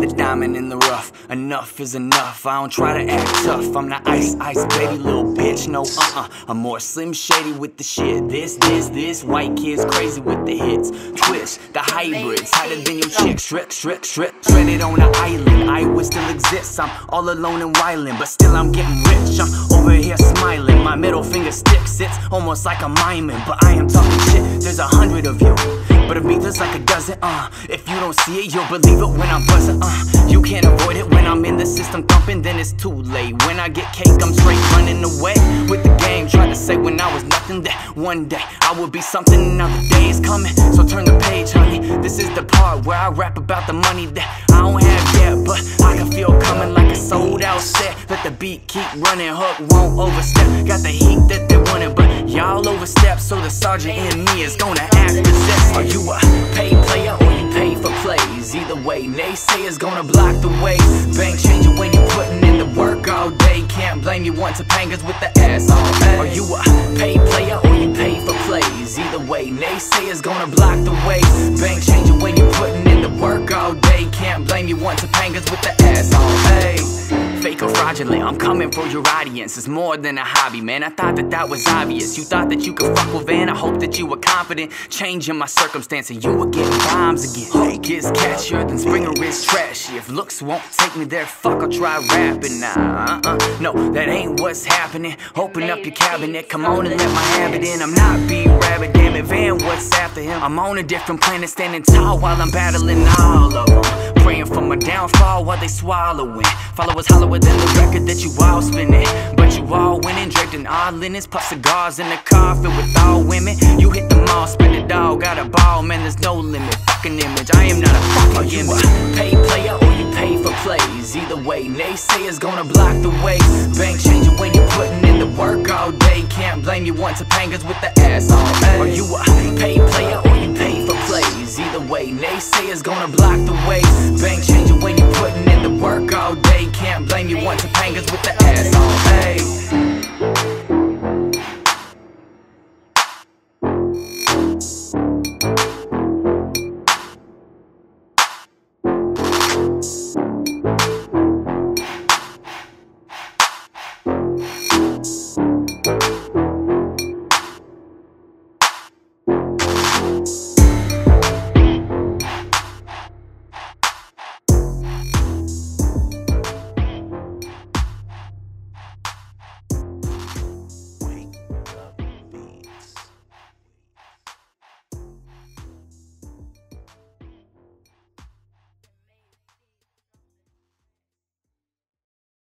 the diamond in the rough. Enough is enough, I don't try to act tough. I'm the ice baby, little bitch, no I'm more Slim Shady with the shit. This white kid's crazy with the hits. Twist, the hybrids, tighter than your chick. Shredded on an island, I would still exist. I'm all alone and wildin', but still I'm getting rich. I'm over here smiling, my middle finger sticks. It's almost like I'm miming, but I am talking shit. There's 100 of you, but of me there's like a dozen. If you don't see it, you'll believe it when I'm buzzing. You can't avoid it when I'm in the system thumping, then it's too late. When I get cake, I'm straight running away with the game. Tried to say when I was nothing that one day I would be something. Now the day is coming, so turn the page, honey. This is the part where I rap about the money that I don't have yet, but I can feel coming like a sold out set. Let the beat keep running, hook won't overstep. Got the heat that they wanted, but y'all overstep, so the sergeant in me is gonna act possessed. Are you a paid player or you pay for plays? Either way, naysayers gonna block the way. Bank changer when you putting in the work all day. Can't blame you one Topangas with the ass on. Are you a paid player or you pay for plays? Either way, naysayers gonna block the way. Bank changer when you putting in the work all day. Can't blame you one Topangas with the ass on. Hey, fake or fraudulent, I'm coming for your audience. It's more than a hobby, man. I thought that was obvious. You thought that you could fuck with Van. I hope that you were confident, changing my circumstance, and you were getting bombs again. Hook is catchier than Springer is trashy. If looks won't take me there, fuck, I'll try rapping now. No, that ain't what's happening. Open up your cabinet, come on and let my habit in. I'm not B-Rabbit, damn it, Van, what's after him? I'm on a different planet, standing tall while I'm battling all of them. Praying for my downfall while they swallowing. Followers hollower than the record that you all spinning, but you all winning, draped in all linens, puff cigars in the car filled with all women. You hit the mall, spend it all, got a ball, man, there's no limit. Fucking image, I am not a fucking gimmick. Paid player or you pay for plays? Either way, naysayers gonna block the way. Bank changer when you putting in the work all day. Can't blame you one Topangas with the ass on. Are you a paid player or you pay for plays? Either way, naysayers gonna block the way. Bank changer when you putting in the work all day. Can't blame you one Topangas with the ass on. Hey.